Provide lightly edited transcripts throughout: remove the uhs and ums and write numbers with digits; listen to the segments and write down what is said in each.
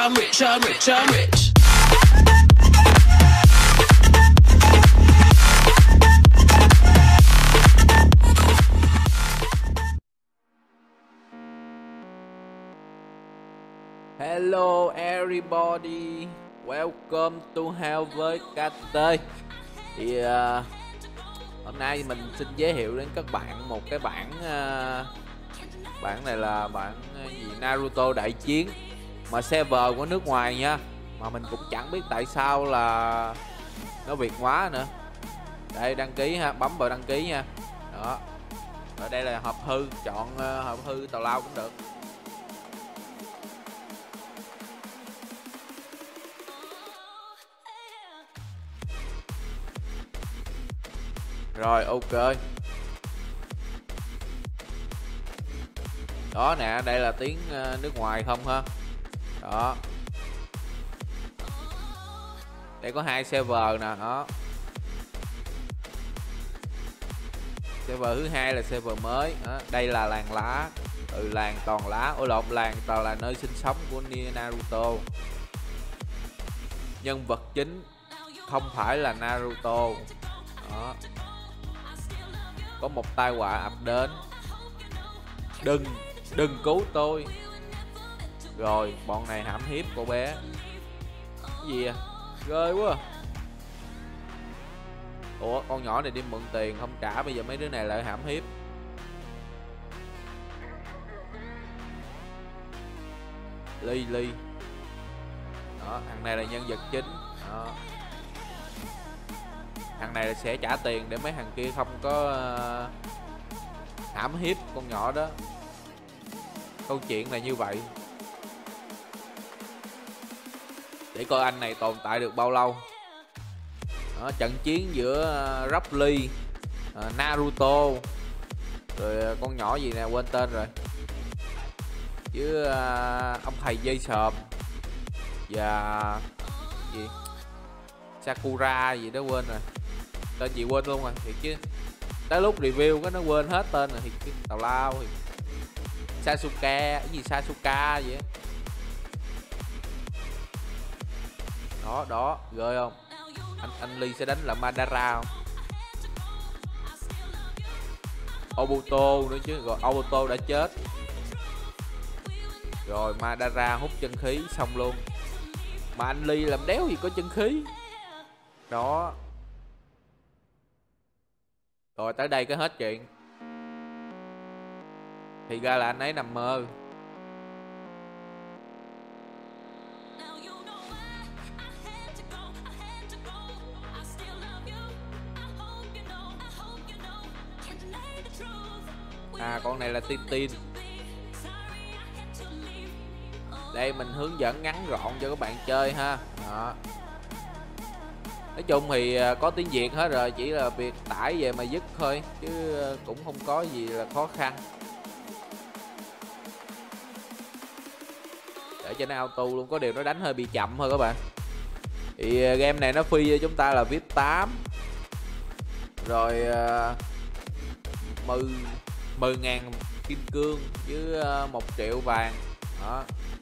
I'm rich, I'm rich, I'm rich. Hello everybody, welcome to Hell với KT. Thì hôm nay mình xin giới thiệu đến các bạn một cái bản bản này là bản gì Naruto Đại Chiến mà server của nước ngoài nha, mà mình cũng chẳng biết tại sao là nó Việt hóa nữa. Đây, đăng ký ha, bấm vào đăng ký nha. Đó. Ở đây là hộp hư, chọn hộp hư tào lao cũng được. Rồi, ok. Đó nè, đây là tiếng nước ngoài không ha. Đó. Đây có 2 server nè, đó. Server thứ 2 là server mới. Đó. Đây là làng lá. Làng toàn lá. Ôi lộn, làng toàn là nơi sinh sống của Naruto. Nhân vật chính không phải là Naruto. Đó. Có một tai họa ập đến. Đừng cứu tôi. Rồi bọn này hãm hiếp cô bé. Cái gì à? Ghê quá à. Ủa, con nhỏ này đi mượn tiền không trả, bây giờ mấy đứa này lại hãm hiếp. Ly. Đó, thằng này là nhân vật chính. Đó. Thằng này là sẽ trả tiền để mấy thằng kia không có hãm hiếp con nhỏ đó. Câu chuyện là như vậy. Để coi anh này tồn tại được bao lâu. Đó, trận chiến giữa Rock Lee, Naruto, rồi con nhỏ gì nè quên tên rồi, với ông thầy dây sòm và gì Sakura gì đó quên rồi, tên gì quên luôn rồi thiệt chứ. Tới lúc review cái nó quên hết tên rồi, thì cái tào lao thì Sasuke, cái gì Sasuka vậy đó. Đó ghê không? Anh Lee sẽ đánh là Madara không? Obito nữa chứ. Rồi Obito đã chết rồi, Madara hút chân khí xong luôn. Mà anh Lee làm đéo gì có chân khí đó. Rồi tới đây cái hết chuyện. Thì ra là anh ấy nằm mơ. À, con này là Tin. Đây mình hướng dẫn ngắn gọn cho các bạn chơi ha. Đó. Nói chung thì có tiếng Việt hết rồi, chỉ là việc tải về mà dứt thôi, chứ cũng không có gì là khó khăn. Để cho nó auto luôn, có điều nó đánh hơi bị chậm thôi các bạn. Thì game này nó free cho chúng ta là VIP 8. Rồi 10.000 kim cương với 1 triệu vàng. Đó.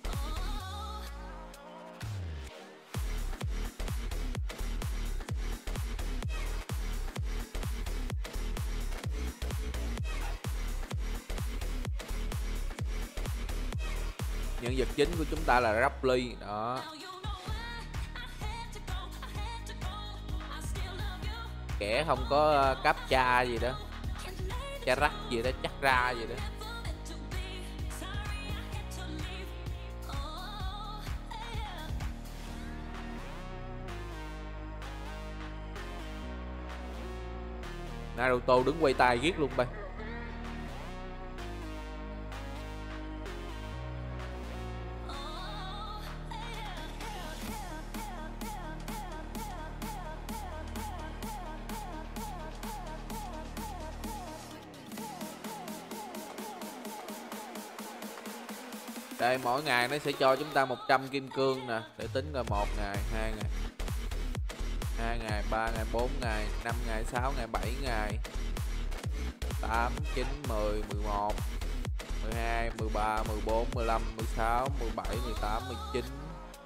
Nhân vật chính của chúng ta là Rock Lee. Đó. Kẻ không có cáp cha gì đó, cha rắc gì đó, chắc ra gì đó. Naruto đứng quay tay giết luôn bay. Đây, mỗi ngày nó sẽ cho chúng ta 100 kim cương nè, để tính ra 1 ngày, 2 ngày, 2 ngày, 3 ngày, 4 ngày, 5 ngày, 6 ngày, 7 ngày, 8, 9, 10, 11, 12, 13, 14, 15, 16, 17, 18, 19,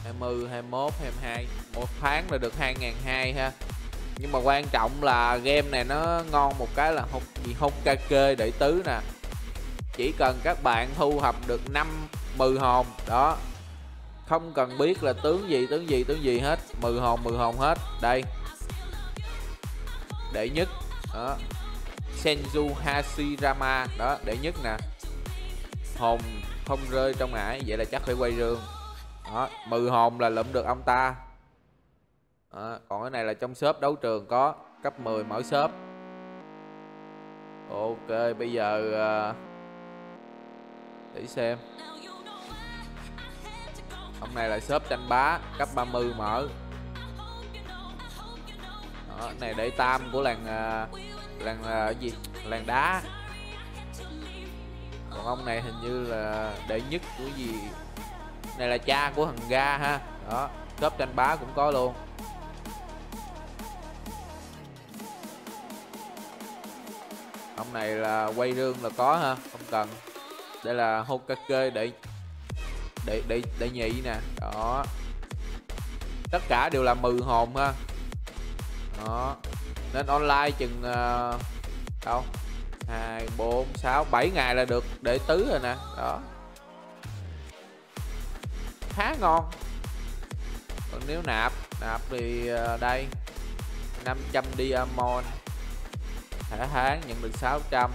20, 21, 22. Một tháng là được 2.200 ha. Nhưng mà quan trọng là game này nó ngon một cái là Hokage đệ tứ nè. Chỉ cần các bạn thu thập được 10 hồn đó, không cần biết là tướng gì hết, 10 hồn hết. Đây, đệ nhất đó, Senju Hashirama đó, đệ nhất nè, hồn không rơi trong ải, vậy là chắc phải quay rương đó. 10 hồn là lụm được ông ta đó. Còn cái này là trong shop đấu trường có, cấp 10 mở shop. Ok, bây giờ để xem. Hôm nay là shop tranh bá, cấp 30 mở đó. Này để tam của làng gì, làng đá. Còn ông này hình như là đệ nhất của gì, này là cha của thằng ga ha. Đó, shop tranh bá cũng có luôn. Ông này là quay rương là có ha, không cần. Đây là Hokage đệ nhị nè. Đó, tất cả đều là 10 hồn ha. Đó, nên online chừng đâu 2, 4, 6, 7 ngày là được đệ tứ rồi nè. Đó, khá ngon. Còn nếu nạp thì đây 500 diamond cả tháng nhận được 600.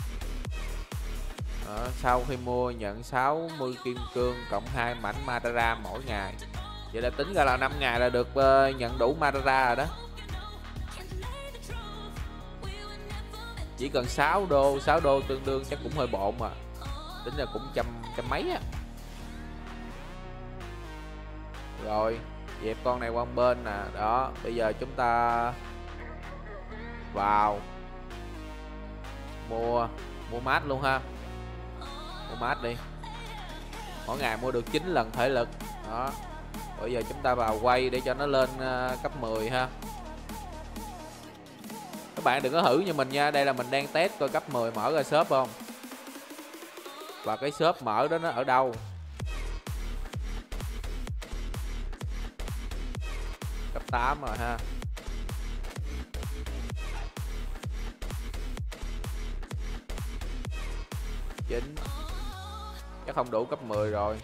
Đó, sau khi mua nhận 60 kim cương cộng 2 mảnh Madara mỗi ngày. Vậy là tính ra là 5 ngày là được nhận đủ Madara rồi đó. Chỉ cần 6 đô tương đương chắc cũng hơi bộn mà. Tính ra cũng trăm mấy á. Rồi, dẹp con này qua bên nè. Đó, bây giờ chúng ta vào mua mát luôn ha. Mua mát đi. Mỗi ngày mua được 9 lần thể lực. Đó. Bây giờ chúng ta vào quay để cho nó lên cấp 10 ha. Các bạn đừng có thử như mình nha. Đây là mình đang test coi cấp 10 mở ra shop không. Và cái shop mở đó nó ở đâu. Cấp 8 rồi ha. Chính chắc không đủ cấp 10 rồi.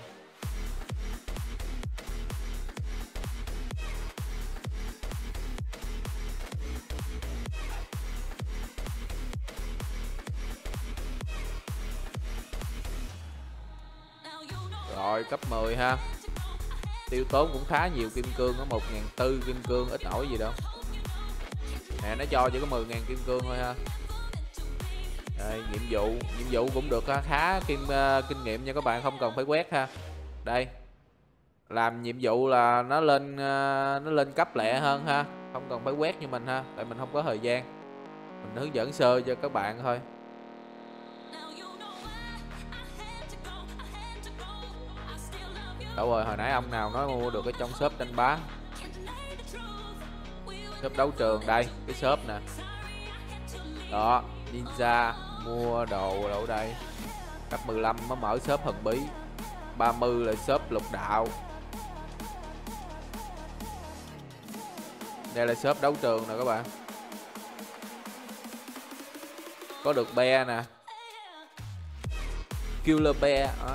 Rồi cấp 10 ha. Tiêu tốn cũng khá nhiều kim cương, có 1.400 kim cương, ít nổi gì đâu. Nè, nó cho chỉ có 10.000 kim cương thôi ha. Đây, nhiệm vụ cũng được khá kinh nghiệm nha các bạn, không cần phải quét ha. Đây, làm nhiệm vụ là nó lên cấp lẹ hơn ha, không cần phải quét như mình ha, tại mình không có thời gian. Mình hướng dẫn sơ cho các bạn thôi. Đâu rồi, hồi nãy ông nào nói mua được ở trong shop tranh bá, shop đấu trường. Đây, cái shop nè. Đó, ninja mua đồ ở đây. Cấp 15 mới mở shop thần bí, 30 là shop lục đạo. Đây là shop đấu trường nè các bạn. Có được be nè, killer be đó.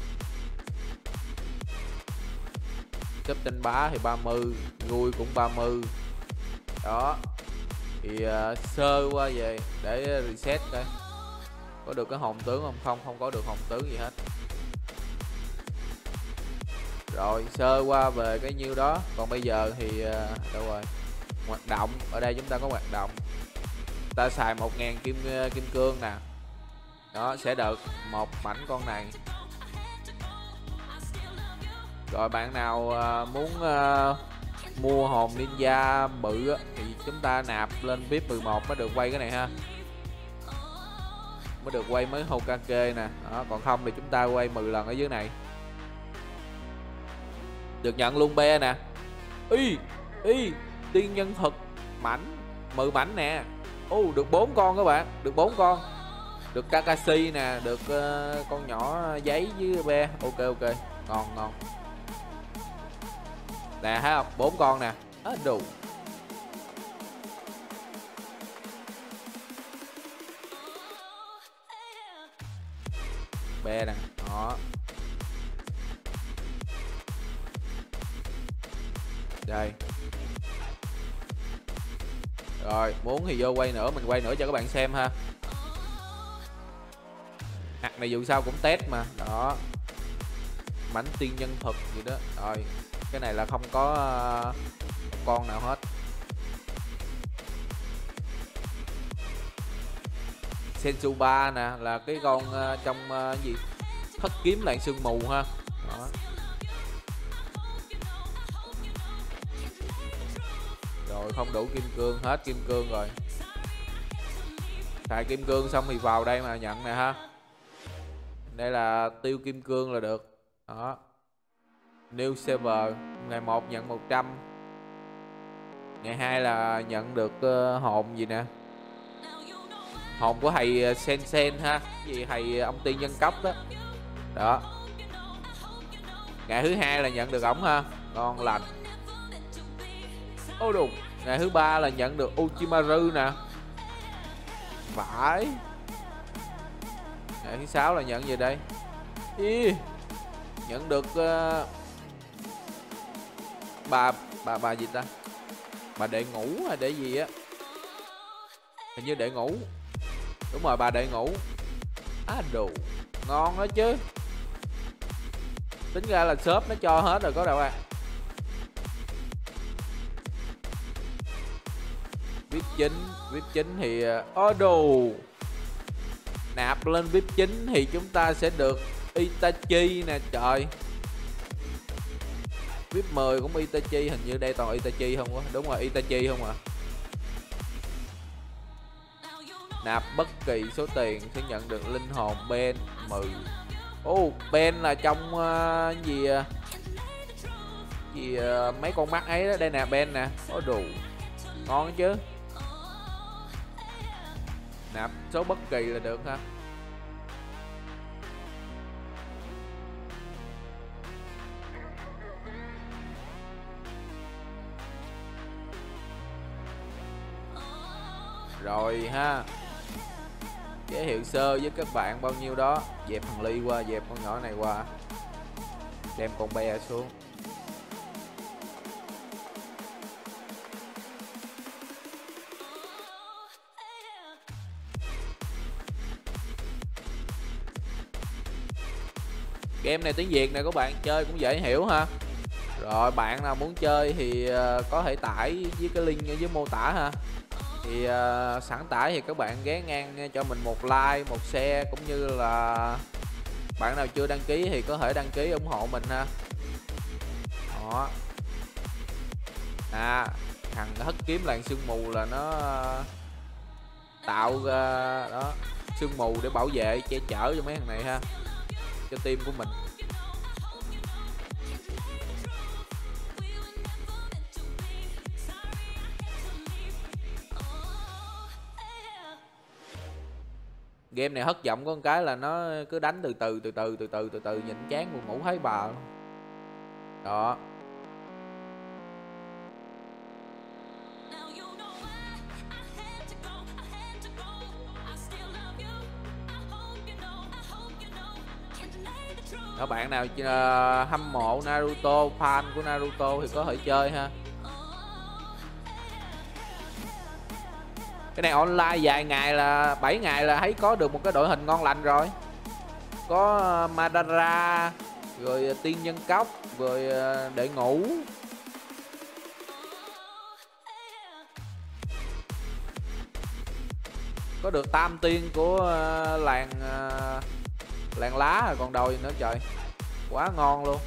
Shop tranh bá thì 30, vui cũng 30. Đó thì sơ qua về để reset coi có được cái hồn tướng không. Không có được hồn tướng gì hết. Rồi sơ qua về cái nhiêu đó. Còn bây giờ thì đâu rồi, hoạt động. Ở đây chúng ta có hoạt động, ta xài 1.000 kim cương nè. Đó, sẽ được một mảnh con này. Rồi bạn nào muốn mua hồn ninja bự thì chúng ta nạp lên VIP 11 mới được quay cái này ha, mới được quay mới Hokage nè. Đó, còn không thì chúng ta quay 10 lần ở dưới này. Được nhận luôn be nè. Y tiên nhân thực mảnh 10 mảnh nè. Được 4 con các bạn, được 4 con. Được Kakashi nè, được con nhỏ giấy với be. Ok, ngon. Nè thấy không, 4 con nè. Đủ. Be nè, đó. Đây. Rồi, muốn thì vô quay nữa, mình quay nữa cho các bạn xem ha. Hạt này dù sao cũng test mà. Đó. Mảnh tiên nhân thực gì đó. Rồi, cái này là không có con nào hết. Sensu 3 nè, là cái con trong gì? Thất kiếm lạng sương mù ha. Đó. Rồi không đủ kim cương, hết kim cương rồi. Xài kim cương xong thì vào đây mà nhận nè ha. Đây là tiêu kim cương là được. Đó. New server, ngày 1 nhận 100. Ngày 2 là nhận được hồn gì nè. Hồn của thầy Sen Sen ha. Cái gì thầy ông tiên nhân cấp đó. Đó. Ngày thứ 2 là nhận được ổng ha. Ngon lành. Ô đùng. Ngày thứ 3 là nhận được Uchimaru nè. Phải. Ngày thứ 6 là nhận gì đây? Nhận được bà gì ta? Bà đệ ngũ hay để gì á? Hình như đệ ngũ. Đúng rồi, bà đệ ngũ. Đồ ngon đó chứ. Tính ra là shop nó cho hết rồi có đâu à. VIP 9 thì đồ. Nạp lên VIP 9 thì chúng ta sẽ được Itachi nè trời. VIP 10 cũng Itachi, hình như đây toàn Itachi không á. Đúng rồi, Itachi không à. Nạp bất kỳ số tiền sẽ nhận được linh hồn Ben 10. Ben là trong mấy con mắt ấy đó. Đây nè, Ben nè. Có đủ. Ngon chứ. Nạp số bất kỳ là được ha. Rồi ha. Giới thiệu sơ với các bạn bao nhiêu đó. Dẹp thằng Ly qua, dẹp con nhỏ này qua. Đem con be xuống. Game này tiếng Việt này các bạn, chơi cũng dễ hiểu ha. Rồi bạn nào muốn chơi thì có thể tải với cái link ở dưới mô tả ha. Thì sẵn tải thì các bạn ghé ngang cho mình một like, một share, cũng như là bạn nào chưa đăng ký thì có thể đăng ký ủng hộ mình ha. Đó. Thằng hất kiếm làng sương mù là nó tạo ra đó sương mù để bảo vệ, che chở cho mấy thằng này ha, cho team của mình. Game này hất giọng có một cái là nó cứ đánh từ từ nhìn chán buồn ngủ thấy bà. Đó. Các bạn nào hâm mộ Naruto, fan của Naruto thì có thể chơi ha. Cái này online vài ngày là 7 ngày là thấy có được một cái đội hình ngon lành rồi. Có Madara, rồi tiên nhân cốc, rồi đệ ngũ. Có được tam tiên của làng lá rồi còn đôi nữa trời. Quá ngon luôn.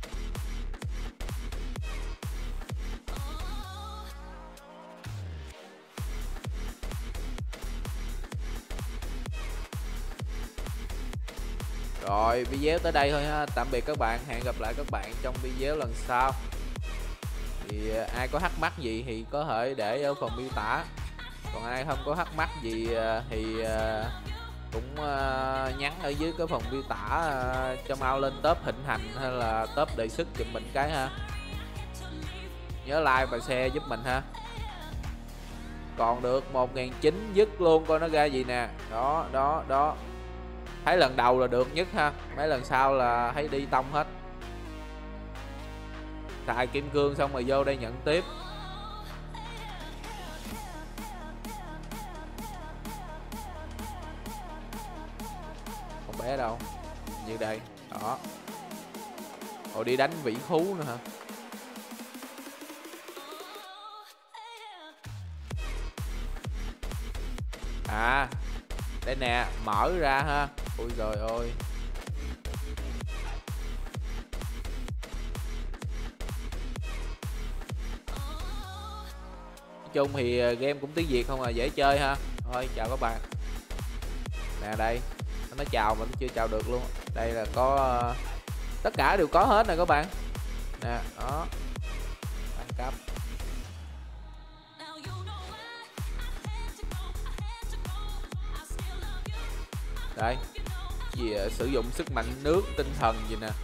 Rồi video tới đây thôi ha. Tạm biệt các bạn. Hẹn gặp lại các bạn trong video lần sau. Thì ai có thắc mắc gì thì có thể để ở phần miêu tả. Còn ai không có thắc mắc gì thì cũng nhắn ở dưới cái phần miêu tả cho mau lên top thịnh hành hay là top đề xuất giùm mình cái ha. nhớ like và share giúp mình ha. Còn được 1.900 dứt luôn, coi nó ra gì nè. Đó đó đó, thấy lần đầu là được nhất ha, mấy lần sau là thấy đi tông hết. Xài kim cương xong rồi vô đây nhận tiếp. Con bé đâu, như đây đó. Ồ, đi đánh vĩ thú nữa hả? À đây nè, mở ra ha. Ui rồi ôi, nói chung thì game cũng tiếng Việt không à, dễ chơi ha. Thôi chào các bạn. Nè đây, nó chào mà nó chưa chào được luôn. Đây là có tất cả đều có hết nè các bạn. Nè đó, đẳng cấp. Đây gì sử dụng sức mạnh nước tinh thần gì nè.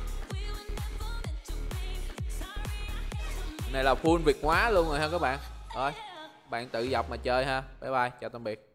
Này là full Việt hóa luôn rồi ha các bạn. Thôi bạn tự dọc mà chơi ha. Bye bye, chào tạm biệt.